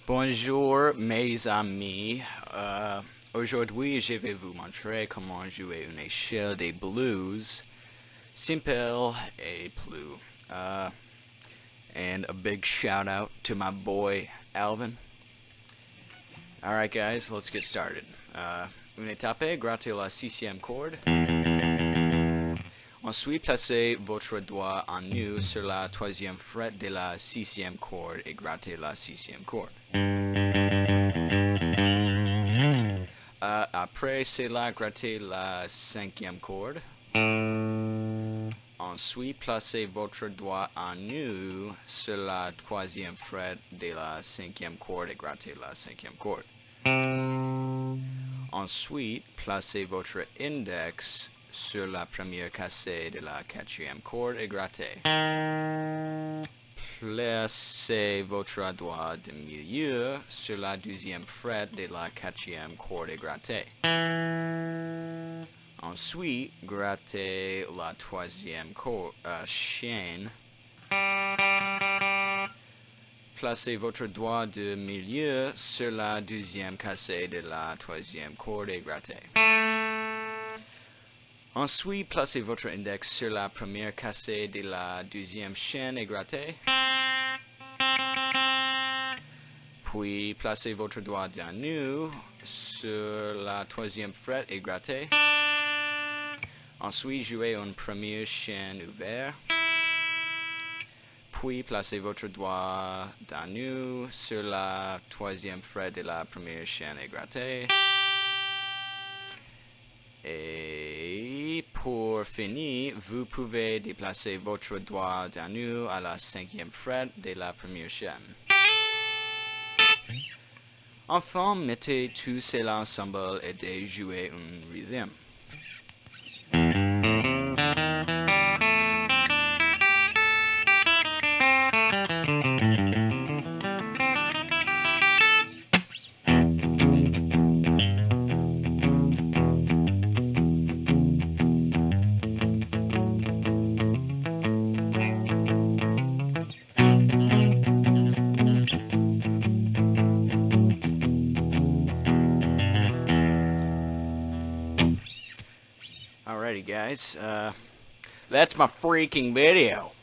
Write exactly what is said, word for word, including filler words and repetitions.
Bonjour mes amis, euh, aujourd'hui je vais vous montrer comment jouer une échelle des blues, simple et plus. Uh, and a big shout out to my boy Alvin. Alright guys, let's get started. Uh, une étape, grattez la sixième corde. Ensuite, placez votre doigt en nu sur la troisième fret de la sixième corde et grattez la sixième corde. Uh, après cela, grattez la cinquième corde. Ensuite, placez votre doigt en nu sur la troisième fret de la cinquième corde et grattez la cinquième corde. Ensuite, placez votre index sur la première cassée de la quatrième corde et grattez. Placez votre doigt de milieu sur la deuxième fret de la quatrième corde et grattez. Ensuite, grattez la troisième corde, euh, chaîne. Placez votre doigt de milieu sur la deuxième cassée de la troisième corde et grattez. Ensuite, placez votre index sur la première cassée de la deuxième chaîne et grattez. Puis, placez votre doigt d'un nu sur la troisième fret et grattez. Ensuite, jouez une première chaîne ouverte. Puis, placez votre doigt d'un nu sur la troisième fret de la première chaîne et grattez. Et pour finir, vous pouvez déplacer votre doigt d'un nu à la cinquième fret de la première chaîne. Enfin, mettez tout cela ensemble et jouez un rhythm. Alrighty guys, uh, that's my freaking video.